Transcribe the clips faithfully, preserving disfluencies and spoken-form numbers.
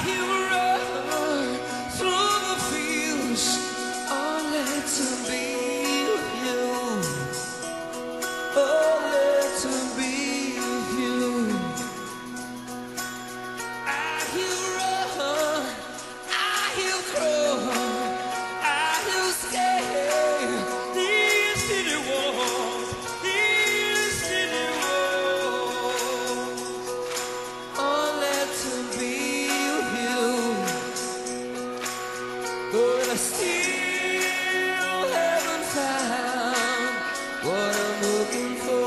hear a run through the fields, only to be with you. Only to be with you. I hear run, I hear crow, I hear scare. These city walls, these city walls, only to be with you. But I still haven't found what I'm looking for.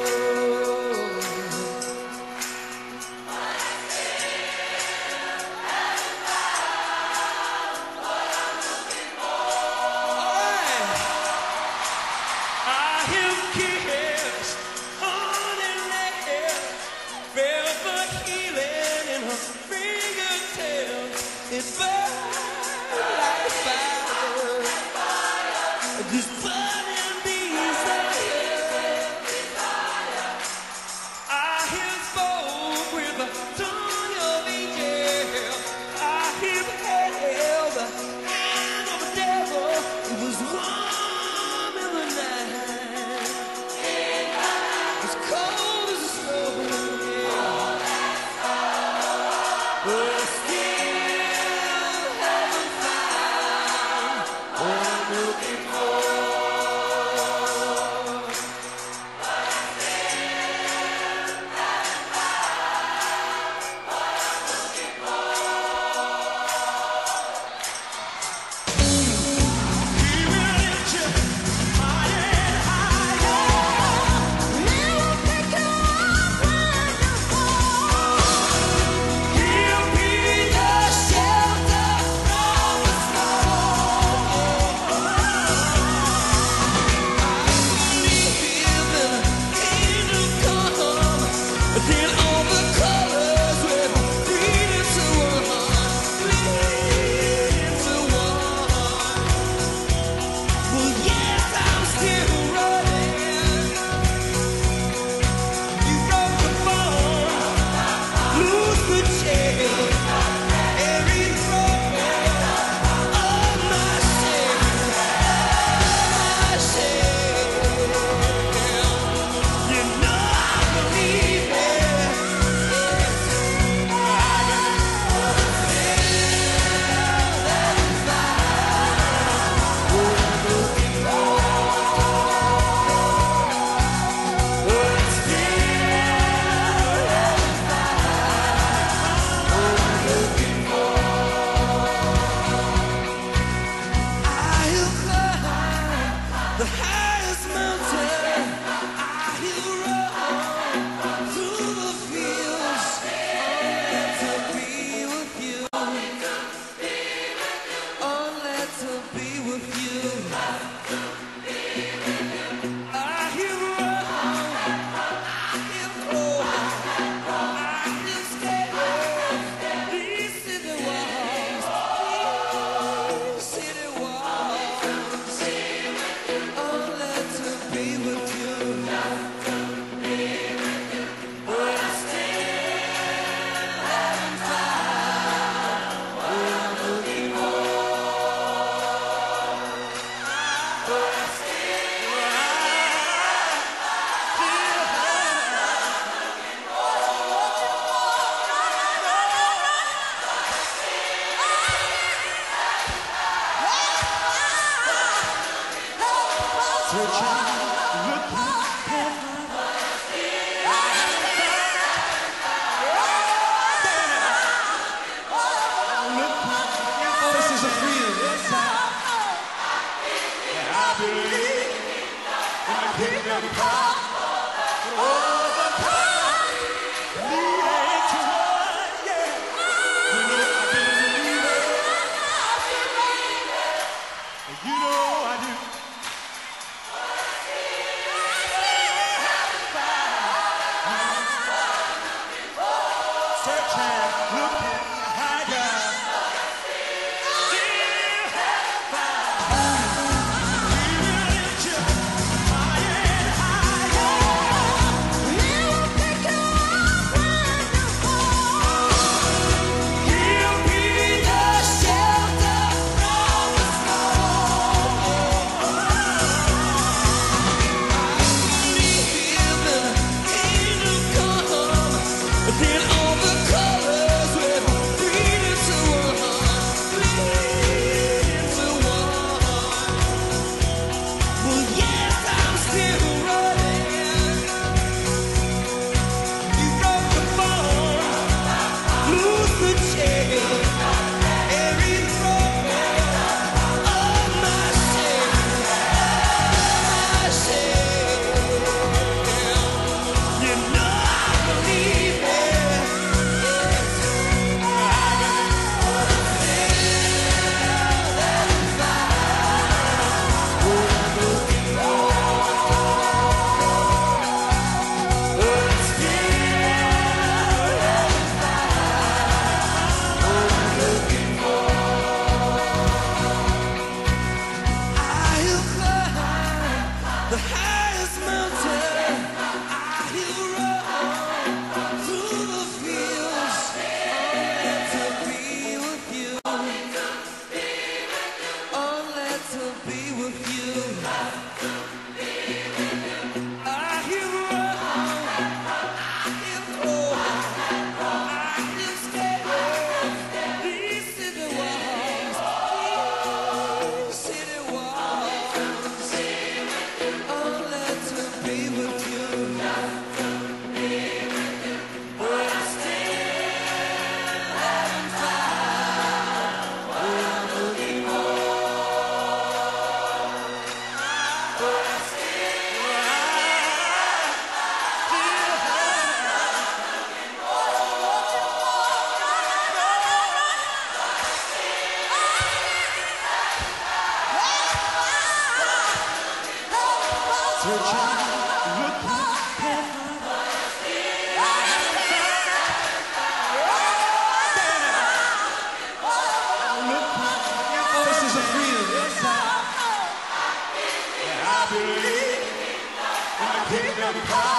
I hear kiss on her lips, velvet healing in her fingertips. It burns like fire. These burning bees are here. I hear folk with the tongue of angel. I hear hell, the hand of the devil. It was warm in the night. As cold as a snow. But I still haven't found what I'm looking for. He will lift you higher and higher. He will pick you up when you fall. He'll be your shelter from the storm. I believe in an angel come, then all the colors will bleed into one, bleed into one. Well, yes, I'm still running. You broke the bone, lose the chain, every broken of my shame, my shame. You know I believe it. I can I'll climb the highest mountain. I'll run through the fields, only to be with you. Only to be with you. I hear run, I hear crow, I hear scare. These city walls, these city walls, only to be with you. But I still haven't found what I'm looking for. But I still, I still Voices of freedom. Yes, I I believe in the kingdom come. Overcome. Leading to one, yeah. You know I believe it. You know I do. Searching, looking higher. Still haven't found. He will lift you higher and higher. Searching, looking, can't find voices of freedom inside. And I believe in the kingdom come.